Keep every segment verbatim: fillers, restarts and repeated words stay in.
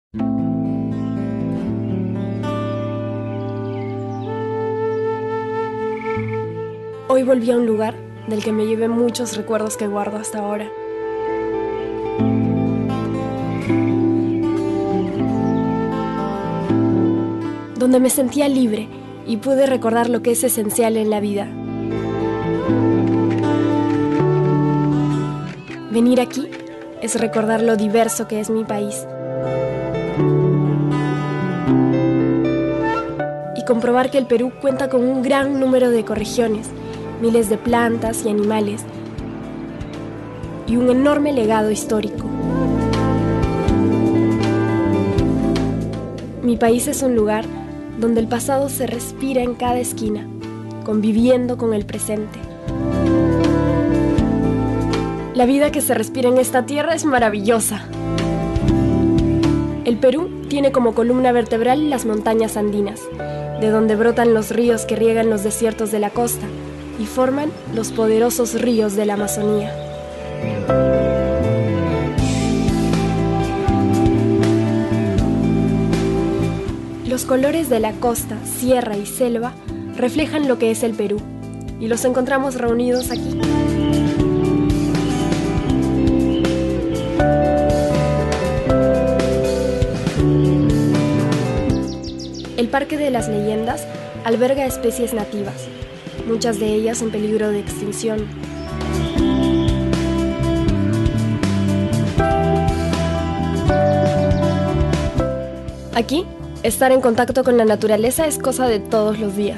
Hoy volví a un lugar del que me llevé muchos recuerdos que guardo hasta ahora. Donde me sentía libre y pude recordar lo que es esencial en la vida. Venir aquí es recordar lo diverso que es mi país. Y comprobar que el Perú cuenta con un gran número de ecorregiones, miles de plantas y animales, y un enorme legado histórico. Mi país es un lugar donde el pasado se respira en cada esquina, conviviendo con el presente. La vida que se respira en esta tierra es maravillosa. El Perú tiene como columna vertebral las montañas andinas, de donde brotan los ríos que riegan los desiertos de la costa y forman los poderosos ríos de la Amazonía. Los colores de la costa, sierra y selva reflejan lo que es el Perú, y los encontramos reunidos aquí. El Parque de las Leyendas alberga especies nativas, muchas de ellas en peligro de extinción. Aquí, estar en contacto con la naturaleza es cosa de todos los días.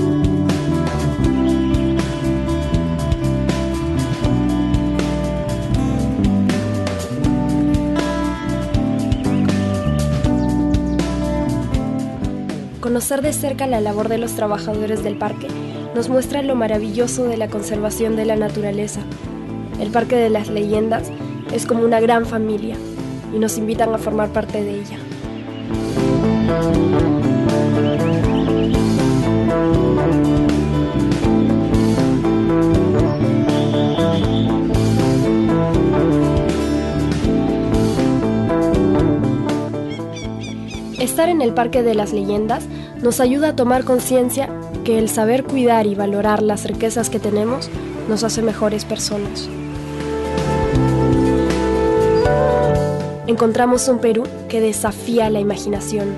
Conocer de cerca la labor de los trabajadores del parque nos muestra lo maravilloso de la conservación de la naturaleza. El Parque de las Leyendas es como una gran familia y nos invitan a formar parte de ella. Estar en el Parque de las Leyendas nos ayuda a tomar conciencia que el saber cuidar y valorar las riquezas que tenemos nos hace mejores personas. Encontramos un Perú que desafía la imaginación.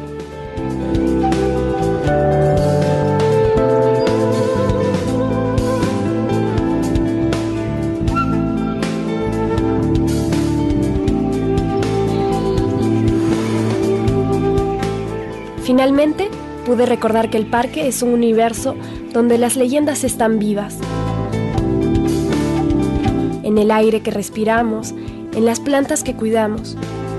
Finalmente, pude recordar que el parque es un universo donde las leyendas están vivas. En el aire que respiramos, en las plantas que cuidamos.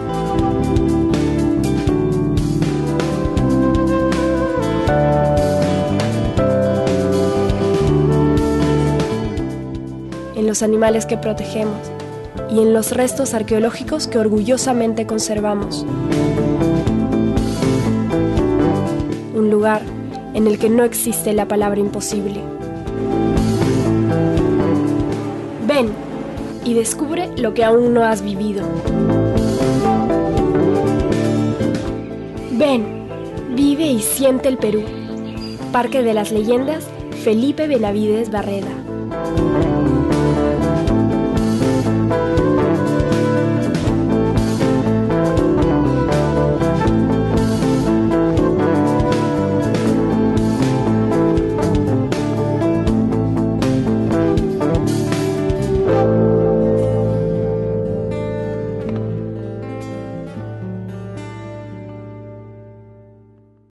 En los animales que protegemos y en los restos arqueológicos que orgullosamente conservamos. Un lugar en el que no existe la palabra imposible. Ven y descubre lo que aún no has vivido. Ven, vive y siente el Perú. Parque de las Leyendas, Felipe Benavides Barreda.